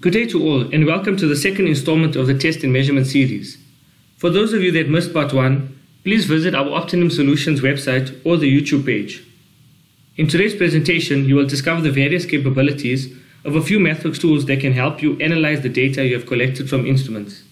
Good day to all, and welcome to the second installment of the Test and Measurement series. For those of you that missed part 1, please visit our Optimum Solutions website or the YouTube page. In today's presentation, you will discover the various capabilities of a few MathWorks tools that can help you analyze the data you have collected from instruments.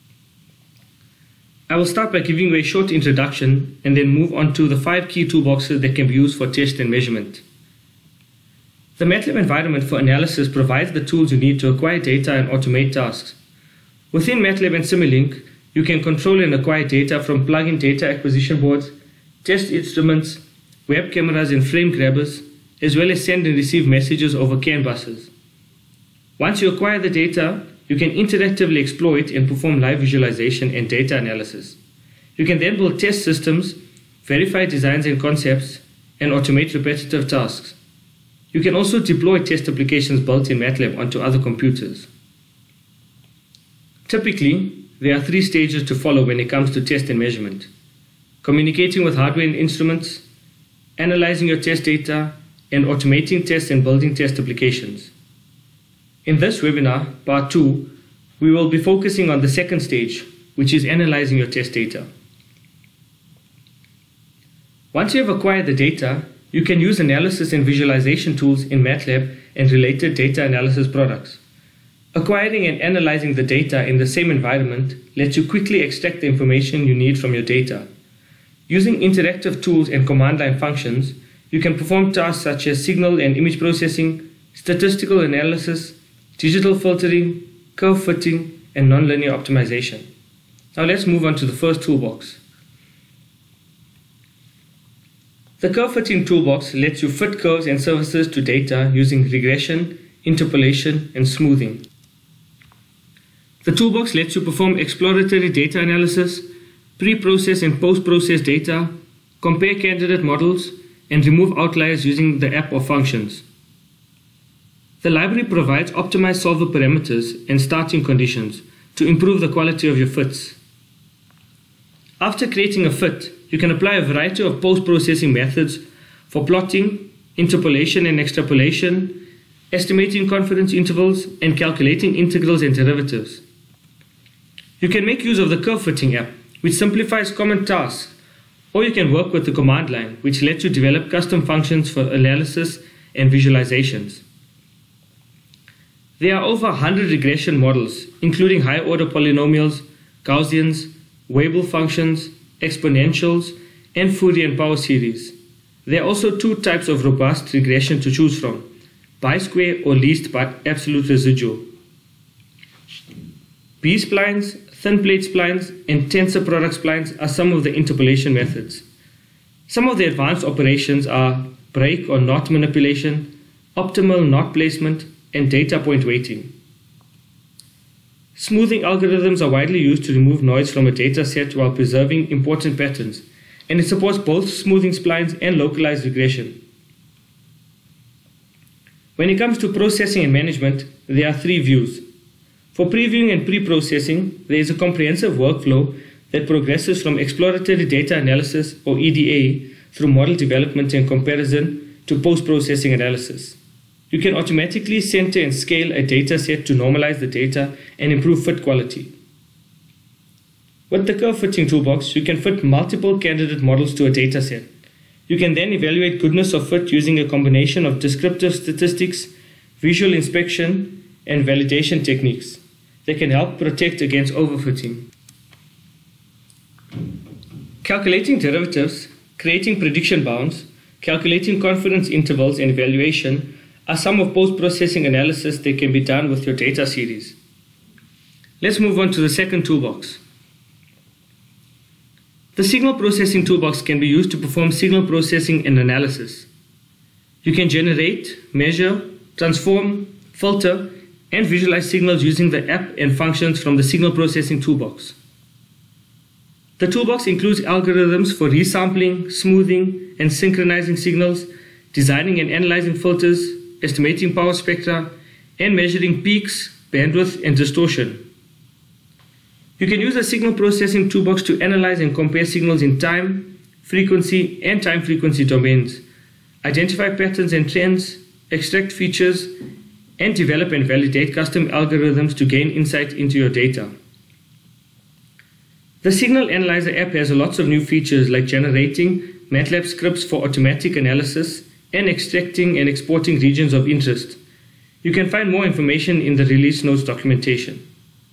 I will start by giving you a short introduction and then move on to the 5 key toolboxes that can be used for test and measurement. The MATLAB environment for analysis provides the tools you need to acquire data and automate tasks. Within MATLAB and Simulink, you can control and acquire data from plug-in data acquisition boards, test instruments, web cameras and frame grabbers, as well as send and receive messages over CAN buses. Once you acquire the data, you can interactively explore it and perform live visualization and data analysis. You can then build test systems, verify designs and concepts, and automate repetitive tasks. You can also deploy test applications built in MATLAB onto other computers. Typically, there are 3 stages to follow when it comes to test and measurement: communicating with hardware and instruments, analyzing your test data, and automating tests and building test applications. In this webinar, part 2, we will be focusing on the second stage, which is analyzing your test data. Once you have acquired the data, you can use analysis and visualization tools in MATLAB and related data analysis products. Acquiring and analyzing the data in the same environment lets you quickly extract the information you need from your data. Using interactive tools and command line functions, you can perform tasks such as signal and image processing, statistical analysis, digital filtering, curve fitting, and nonlinear optimization. Now let's move on to the first toolbox. The curve fitting toolbox lets you fit curves and surfaces to data using regression, interpolation, and smoothing. The toolbox lets you perform exploratory data analysis, pre-process and post-process data, compare candidate models, and remove outliers using the app or functions. The library provides optimized solver parameters and starting conditions to improve the quality of your fits. After creating a fit, you can apply a variety of post-processing methods for plotting, interpolation and extrapolation, estimating confidence intervals, and calculating integrals and derivatives. You can make use of the curve fitting app, which simplifies common tasks, or you can work with the command line, which lets you develop custom functions for analysis and visualizations. There are over 100 regression models, including high-order polynomials, Gaussians, Weibull functions, exponentials, and Fourier and power series. There are also 2 types of robust regression to choose from: bi-square or least by absolute residual. B-splines, thin plate splines, and tensor product splines are some of the interpolation methods. Some of the advanced operations are break or knot manipulation, optimal knot placement, and data point weighting. Smoothing algorithms are widely used to remove noise from a data set while preserving important patterns, and it supports both smoothing splines and localized regression. When it comes to processing and management, there are 3 views. For previewing and pre-processing, there is a comprehensive workflow that progresses from exploratory data analysis, or EDA, through model development and comparison to post-processing analysis. You can automatically center and scale a data set to normalize the data and improve fit quality. With the curve fitting toolbox, you can fit multiple candidate models to a data set. You can then evaluate goodness of fit using a combination of descriptive statistics, visual inspection, and validation techniques that can help protect against overfitting. Calculating derivatives, creating prediction bounds, calculating confidence intervals, and evaluation are some of post-processing analysis that can be done with your data series. Let's move on to the second toolbox. The signal processing toolbox can be used to perform signal processing and analysis. You can generate, measure, transform, filter, and visualize signals using the app and functions from the signal processing toolbox. The toolbox includes algorithms for resampling, smoothing, and synchronizing signals, designing and analyzing filters, estimating power spectra, and measuring peaks, bandwidth, and distortion. You can use the signal processing toolbox to analyze and compare signals in time, frequency, and time-frequency domains, identify patterns and trends, extract features, and develop and validate custom algorithms to gain insight into your data. The Signal Analyzer app has lots of new features like generating MATLAB scripts for automatic analysis and extracting and exporting regions of interest. You can find more information in the release notes documentation.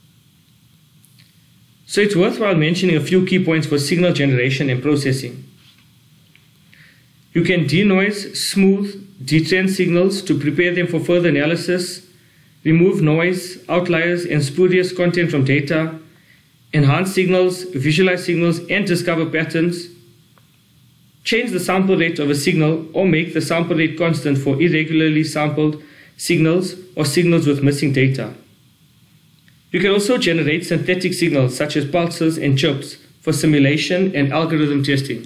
So it's worthwhile mentioning a few key points for signal generation and processing. You can denoise, smooth, detrend signals to prepare them for further analysis, remove noise, outliers, and spurious content from data, enhance signals, visualize signals, and discover patterns, change the sample rate of a signal or make the sample rate constant for irregularly sampled signals or signals with missing data. You can also generate synthetic signals such as pulses and chirps for simulation and algorithm testing.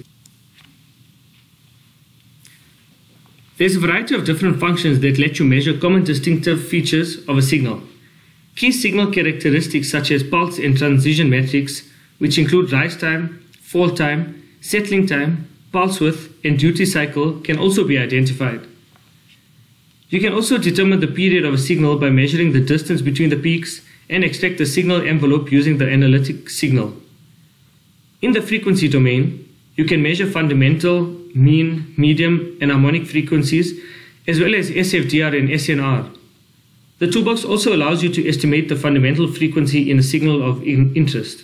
There's a variety of different functions that let you measure common distinctive features of a signal. Key signal characteristics such as pulse and transition metrics, which include rise time, fall time, settling time, pulse width, and duty cycle, can also be identified. You can also determine the period of a signal by measuring the distance between the peaks and extract the signal envelope using the analytic signal. In the frequency domain, you can measure fundamental, mean, medium, and harmonic frequencies, as well as SFDR and SNR. The toolbox also allows you to estimate the fundamental frequency in a signal of interest.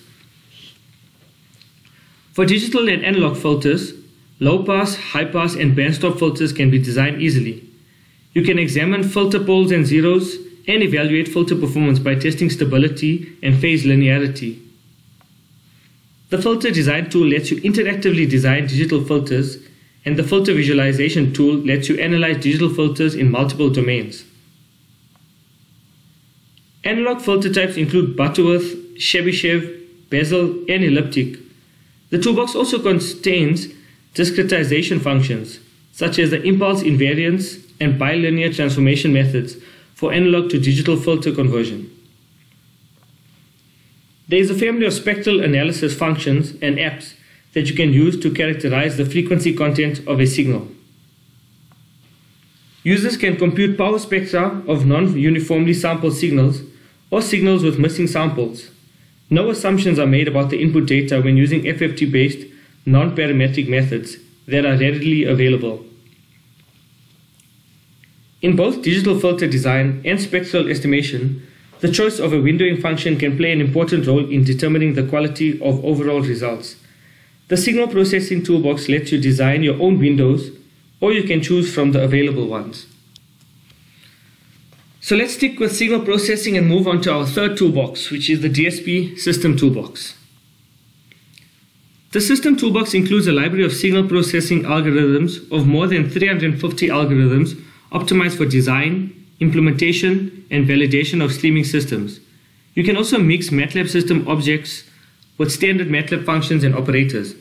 For digital and analog filters, low-pass, high-pass, and bandstop filters can be designed easily. You can examine filter poles and zeros and evaluate filter performance by testing stability and phase linearity. The filter design tool lets you interactively design digital filters, and the filter visualization tool lets you analyze digital filters in multiple domains. Analog filter types include Butterworth, Chebyshev, Bessel, and elliptic. The toolbox also contains discretization functions, such as the impulse invariance and bilinear transformation methods for analog to digital filter conversion. There is a family of spectral analysis functions and apps that you can use to characterize the frequency content of a signal. Users can compute power spectra of non-uniformly sampled signals or signals with missing samples. No assumptions are made about the input data when using FFT-based non-parametric methods that are readily available. In both digital filter design and spectral estimation, the choice of a windowing function can play an important role in determining the quality of overall results. The signal processing toolbox lets you design your own windows, or you can choose from the available ones. So let's stick with signal processing and move on to our third toolbox, which is the DSP System Toolbox. The System Toolbox includes a library of signal processing algorithms of more than 350 algorithms optimized for design, implementation, and validation of streaming systems. You can also mix MATLAB system objects with standard MATLAB functions and operators.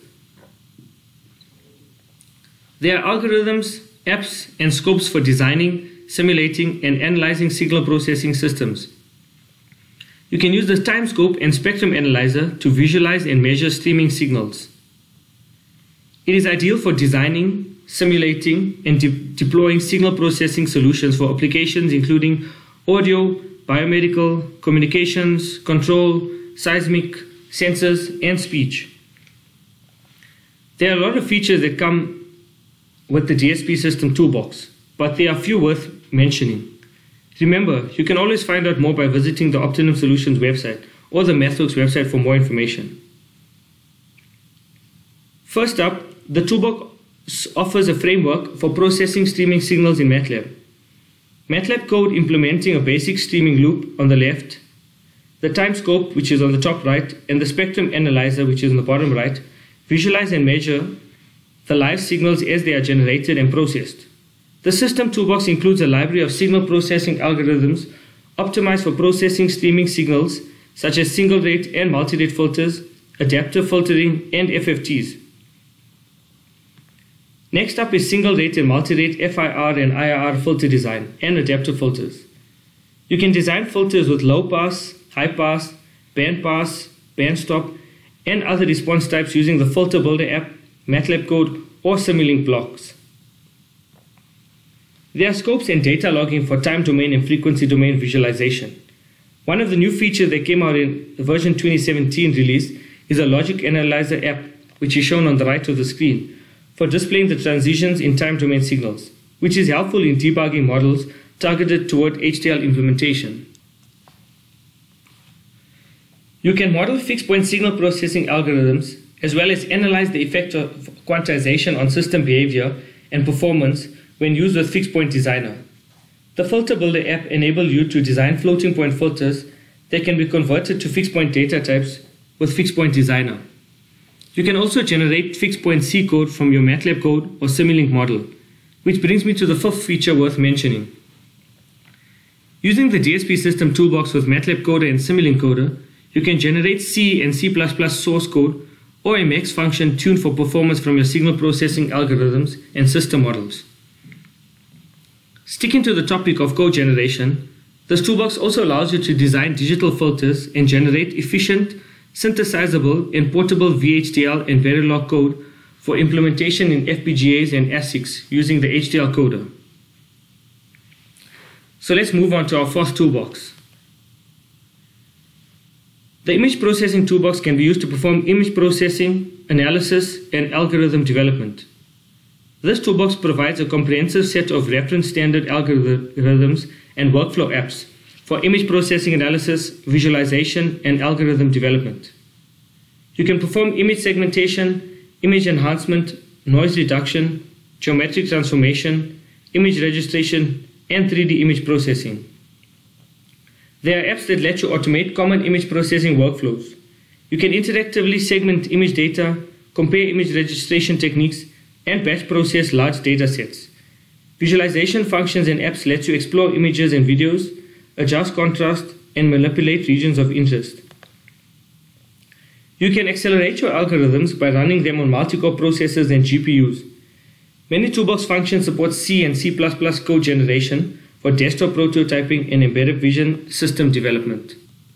There are algorithms, apps, and scopes for designing, simulating, and analyzing signal processing systems. You can use the time scope and spectrum analyzer to visualize and measure streaming signals. It is ideal for designing, simulating, and deploying signal processing solutions for applications including audio, biomedical, communications, control, seismic, sensors, and speech. There are a lot of features that come with the DSP System Toolbox, but there are few worth mentioning. Remember, you can always find out more by visiting the Optimum Solutions website or the MathWorks website for more information. First up, the toolbox offers a framework for processing streaming signals in MATLAB. MATLAB code implementing a basic streaming loop on the left, the time scope, which is on the top right, and the spectrum analyzer, which is on the bottom right, visualize and measure the live signals as they are generated and processed. The System Toolbox includes a library of signal processing algorithms optimized for processing streaming signals such as single rate and multi-rate filters, adaptive filtering, and FFTs. Next up is single rate and multi-rate FIR and IIR filter design and adaptive filters. You can design filters with low pass, high pass, band pass, band stop, and other response types using the Filter Builder app, MATLAB code, or Simulink blocks. There are scopes and data logging for time domain and frequency domain visualization. One of the new features that came out in the version 2017 release is a logic analyzer app, which is shown on the right of the screen, for displaying the transitions in time domain signals, which is helpful in debugging models targeted toward HDL implementation. You can model fixed point signal processing algorithms as well as analyze the effect of quantization on system behavior and performance when used with Fixed Point Designer. The Filter Builder app enables you to design floating point filters that can be converted to fixed point data types with Fixed Point Designer. You can also generate fixed point C code from your MATLAB code or Simulink model, which brings me to the fifth feature worth mentioning. Using the DSP System toolbox with MATLAB Coder and Simulink Coder, you can generate C and C++ source code or a MEX function tuned for performance from your signal processing algorithms and system models. Sticking to the topic of code generation, this toolbox also allows you to design digital filters and generate efficient, synthesizable, and portable VHDL and Verilog code for implementation in FPGAs and ASICs using the HDL coder. So let's move on to our fourth toolbox. The image processing toolbox can be used to perform image processing, analysis, and algorithm development. This toolbox provides a comprehensive set of reference standard algorithms and workflow apps for image processing analysis, visualization, and algorithm development. You can perform image segmentation, image enhancement, noise reduction, geometric transformation, image registration, and 3D image processing. There are apps that let you automate common image processing workflows. You can interactively segment image data, compare image registration techniques, and batch process large data sets. Visualization functions and apps let you explore images and videos, adjust contrast, and manipulate regions of interest. You can accelerate your algorithms by running them on multi-core processors and GPUs. Many toolbox functions support C and C++ code generation for desktop prototyping and embedded vision system development.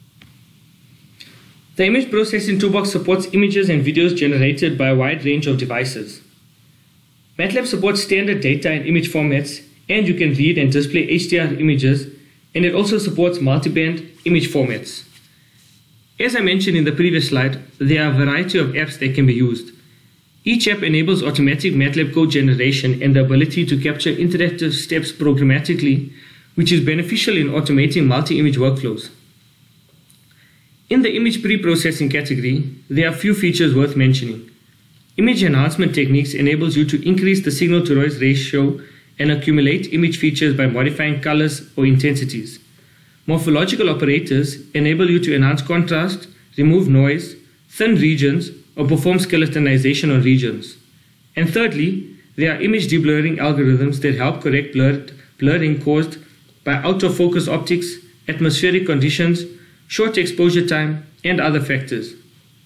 The image processing toolbox supports images and videos generated by a wide range of devices. MATLAB supports standard data and image formats, and you can read and display HDR images, and it also supports multiband image formats. As I mentioned in the previous slide, there are a variety of apps that can be used. Each app enables automatic MATLAB code generation and the ability to capture interactive steps programmatically, which is beneficial in automating multi-image workflows. In the image pre-processing category, there are a few features worth mentioning. Image enhancement techniques enables you to increase the signal-to-noise ratio and accumulate image features by modifying colors or intensities. Morphological operators enable you to enhance contrast, remove noise, thin regions, or perform skeletonization on regions. And thirdly, there are image deblurring algorithms that help correct blurring caused by out-of-focus optics, atmospheric conditions, short exposure time, and other factors.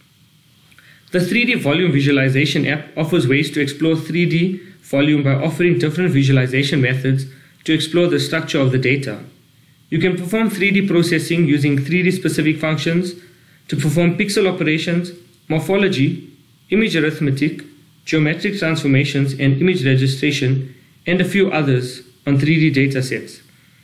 The 3D volume visualization app offers ways to explore 3D volume by offering different visualization methods to explore the structure of the data. You can perform 3D processing using 3D specific functions to perform pixel operations, morphology, image arithmetic, geometric transformations, and image registration, and a few others on 3D datasets.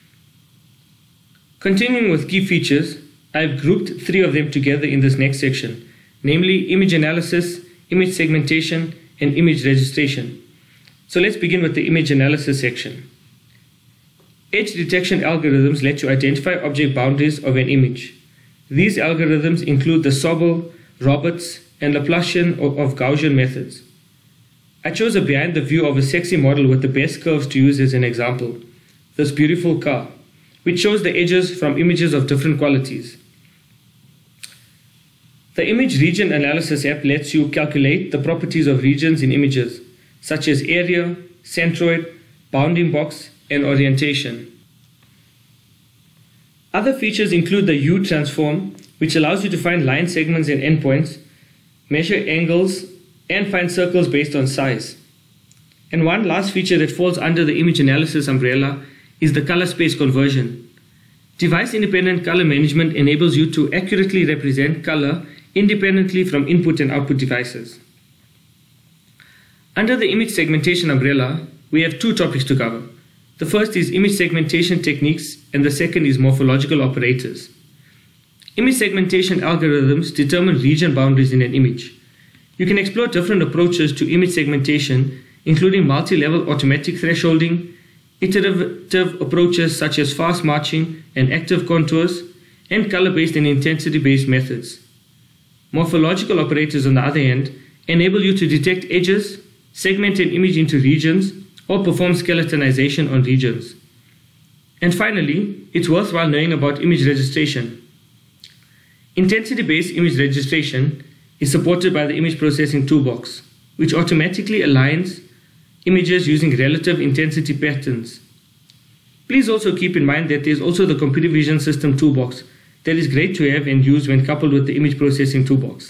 Continuing with key features, I've grouped 3 of them together in this next section, namely image analysis, image segmentation, and image registration. So let's begin with the image analysis section. Edge detection algorithms let you identify object boundaries of an image. These algorithms include the Sobel, Roberts, and Laplacian of Gaussian methods. I chose a behind the view of a sexy model with the best curves to use as an example, this beautiful car, which shows the edges from images of different qualities. The image region analysis app lets you calculate the properties of regions in images, such as area, centroid, bounding box, and orientation. Other features include the U transform, which allows you to find line segments and endpoints, measure angles, and find circles based on size. And one last feature that falls under the image analysis umbrella is the color space conversion. Device-independent color management enables you to accurately represent color independently from input and output devices. Under the image segmentation umbrella, we have 2 topics to cover. The first is image segmentation techniques, and the second is morphological operators. Image segmentation algorithms determine region boundaries in an image. You can explore different approaches to image segmentation, including multi-level automatic thresholding, iterative approaches such as fast marching and active contours, and color-based and intensity-based methods. Morphological operators, on the other hand, enable you to detect edges, segment an image into regions, or perform skeletonization on regions. And finally, it's worthwhile knowing about image registration. Intensity-based image registration is supported by the image processing toolbox, which automatically aligns images using relative intensity patterns. Please also keep in mind that there is also the computer vision system toolbox that is great to have and use when coupled with the image processing toolbox.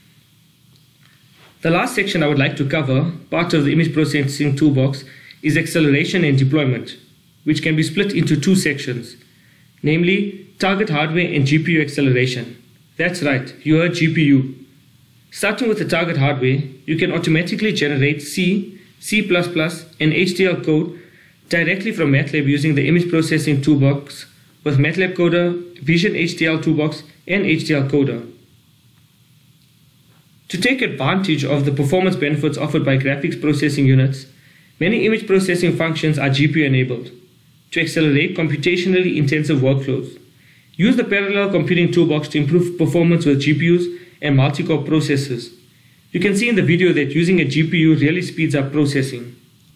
The last section I would like to cover, part of the image processing toolbox, is acceleration and deployment, which can be split into two sections, namely target hardware and GPU acceleration. That's right, you heard GPU. Starting with the target hardware, you can automatically generate C, C++, and HDL code directly from MATLAB using the image processing toolbox with MATLAB Coder, Vision HDL toolbox, and HDL Coder. To take advantage of the performance benefits offered by graphics processing units, many image processing functions are GPU enabled. To accelerate computationally intensive workflows, use the parallel computing toolbox to improve performance with GPUs and multi-core processors. You can see in the video that using a GPU really speeds up processing.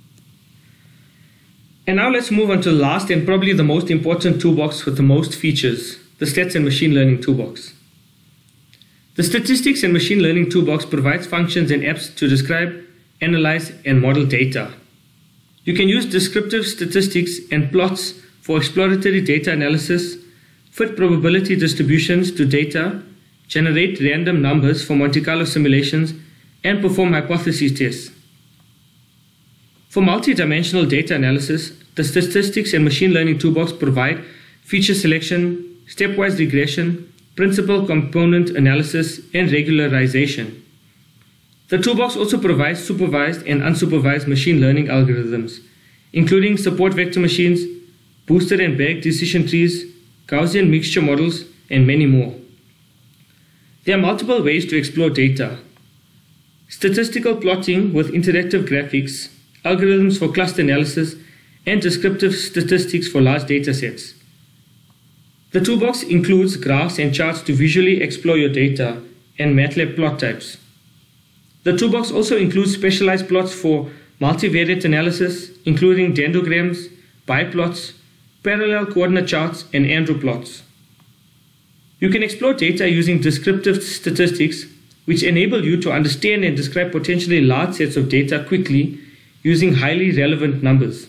And now let's move on to the last and probably the most important toolbox with the most features, the Stats and Machine Learning Toolbox. The Statistics and Machine Learning Toolbox provides functions and apps to describe, analyze, and model data. You can use descriptive statistics and plots for exploratory data analysis, fit probability distributions to data, generate random numbers for Monte Carlo simulations, and perform hypothesis tests. For multi-dimensional data analysis, the Statistics and Machine Learning Toolbox provide feature selection, stepwise regression, principal component analysis, and regularization. The toolbox also provides supervised and unsupervised machine learning algorithms, including support vector machines, boosted and bagged decision trees, Gaussian mixture models, and many more. There are multiple ways to explore data: statistical plotting with interactive graphics, algorithms for cluster analysis, and descriptive statistics for large data sets. The toolbox includes graphs and charts to visually explore your data and MATLAB plot types. The toolbox also includes specialized plots for multivariate analysis, including dendrograms, biplots, parallel coordinate charts, and Andrew plots. You can explore data using descriptive statistics, which enable you to understand and describe potentially large sets of data quickly using highly relevant numbers.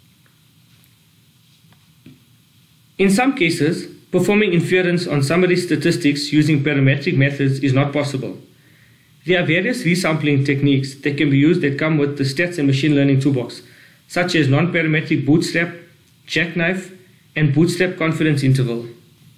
In some cases, performing inference on summary statistics using parametric methods is not possible. There are various resampling techniques that can be used that come with the Stats and Machine Learning Toolbox, such as non-parametric bootstrap, jackknife, and bootstrap confidence interval.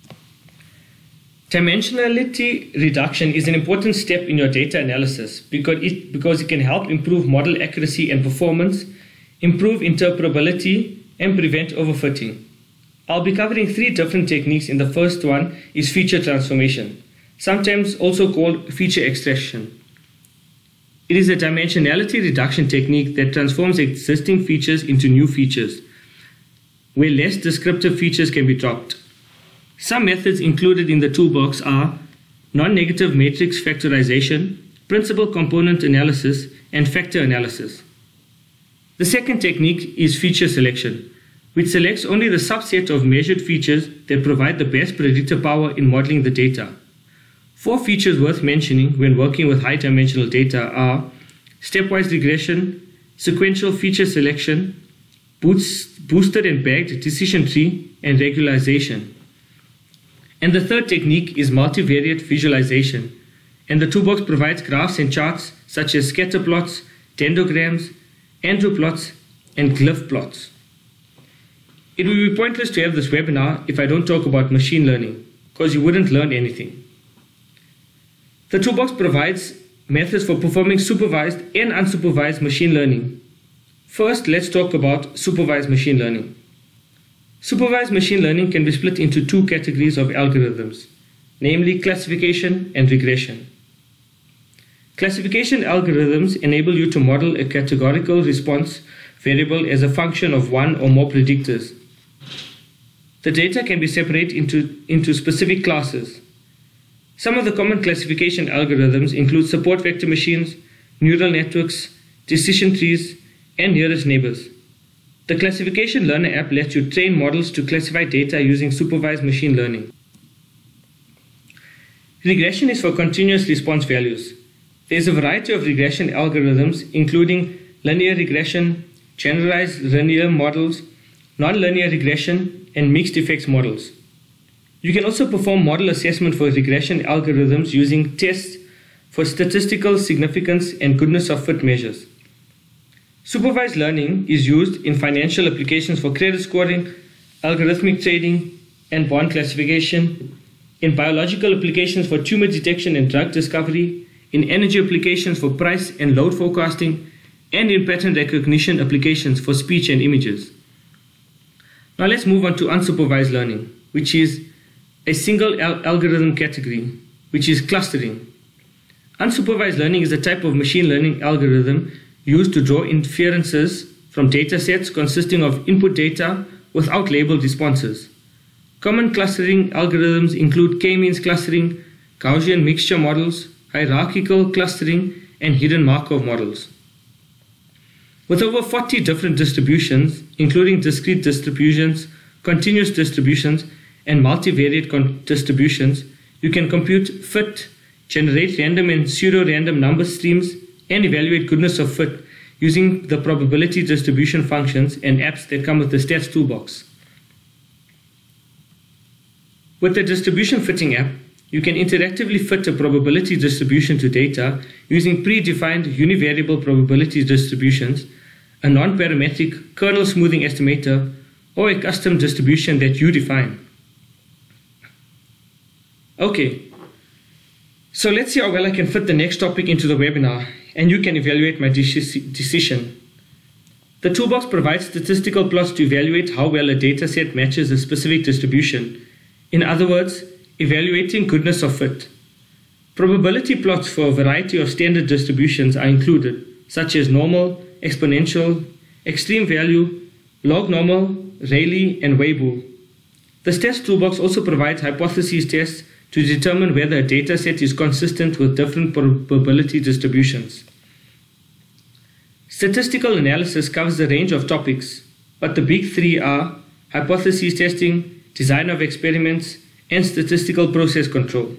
Dimensionality reduction is an important step in your data analysis because it can help improve model accuracy and performance, improve interpretability, and prevent overfitting. I'll be covering 3 different techniques. In the first one is feature transformation, sometimes also called feature extraction. It is a dimensionality reduction technique that transforms existing features into new features, where less descriptive features can be dropped. Some methods included in the toolbox are non-negative matrix factorization, principal component analysis, and factor analysis. The second technique is feature selection, which selects only the subset of measured features that provide the best predictive power in modeling the data. 4 features worth mentioning when working with high-dimensional data are stepwise regression, sequential feature selection, boosted and bagged decision tree, and regularization. And the third technique is multivariate visualization, and the toolbox provides graphs and charts such as scatter plots, dendrograms, Andrew plots, and glyph plots. It would be pointless to have this webinar if I don't talk about machine learning, because you wouldn't learn anything. The toolbox provides methods for performing supervised and unsupervised machine learning. First, let's talk about supervised machine learning. Supervised machine learning can be split into two categories of algorithms, namely classification and regression. Classification algorithms enable you to model a categorical response variable as a function of one or more predictors. The data can be separated into specific classes. Some of the common classification algorithms include support vector machines, neural networks, decision trees, and nearest neighbors. The Classification Learner app lets you train models to classify data using supervised machine learning. Regression is for continuous response values. There is a variety of regression algorithms, including linear regression, generalized linear models, nonlinear regression, and mixed effects models. You can also perform model assessment for regression algorithms using tests for statistical significance and goodness of fit measures. Supervised learning is used in financial applications for credit scoring, algorithmic trading, and bond classification, in biological applications for tumor detection and drug discovery, in energy applications for price and load forecasting, and in pattern recognition applications for speech and images. Now let's move on to unsupervised learning, which is a single algorithm category, which is clustering. Unsupervised learning is a type of machine learning algorithm used to draw inferences from data sets consisting of input data without labeled responses. Common clustering algorithms include k-means clustering, Gaussian mixture models, hierarchical clustering, and hidden Markov models. With over 40 different distributions, including discrete distributions, continuous distributions, and multivariate distributions, you can compute fit, generate random and pseudo-random number streams, and evaluate goodness of fit using the probability distribution functions and apps that come with the Stats Toolbox. With the distribution fitting app, you can interactively fit a probability distribution to data using predefined univariable probability distributions, a non-parametric kernel smoothing estimator, or a custom distribution that you define. Okay, so let's see how well I can fit the next topic into the webinar, and you can evaluate my decision. The toolbox provides statistical plots to evaluate how well a dataset matches a specific distribution. In other words, evaluating goodness of fit. Probability plots for a variety of standard distributions are included, such as normal, exponential, extreme value, log normal, Rayleigh, and Weibull. The Stats Toolbox also provides hypothesis tests to determine whether a dataset is consistent with different probability distributions. Statistical analysis covers a range of topics, but the big three are hypothesis testing, design of experiments, and statistical process control.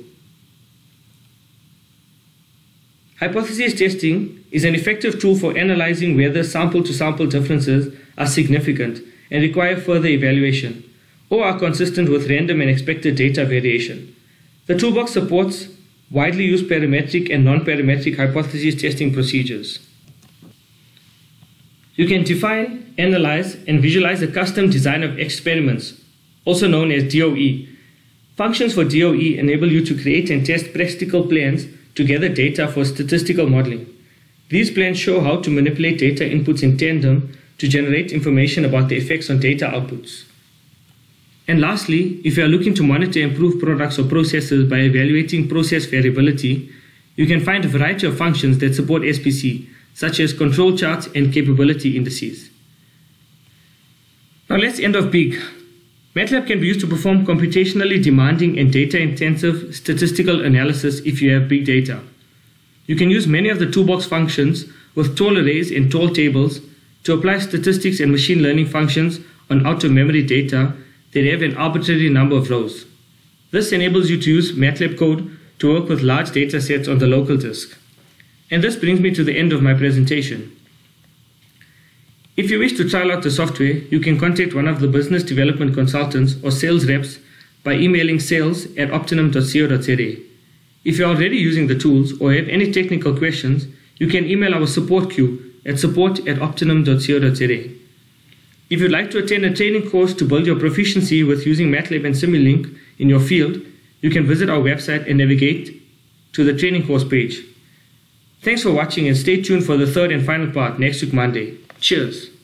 Hypothesis testing is an effective tool for analyzing whether sample-to-sample differences are significant and require further evaluation, or are consistent with random and expected data variation. The toolbox supports widely used parametric and non-parametric hypothesis testing procedures. You can define, analyze, and visualize a custom design of experiments, also known as DOE. Functions for DOE enable you to create and test practical plans to gather data for statistical modeling. These plans show how to manipulate data inputs in tandem to generate information about the effects on data outputs. And lastly, if you are looking to monitor improved products or processes by evaluating process variability, you can find a variety of functions that support SPC, such as control charts and capability indices. Now let's end off big. MATLAB can be used to perform computationally demanding and data-intensive statistical analysis if you have big data. You can use many of the toolbox functions with tall arrays and tall tables to apply statistics and machine learning functions on out-of-memory data that have an arbitrary number of rows. This enables you to use MATLAB code to work with large data sets on the local disk. And this brings me to the end of my presentation. If you wish to trial out the software, you can contact one of the business development consultants or sales reps by emailing sales@optimum.co.za. If you are already using the tools or have any technical questions, you can email our support queue at support@optimum.co.za. If you'd like to attend a training course to build your proficiency with using MATLAB and Simulink in your field, you can visit our website and navigate to the training course page. Thanks for watching and stay tuned for the third and final part next week Monday. Cheers!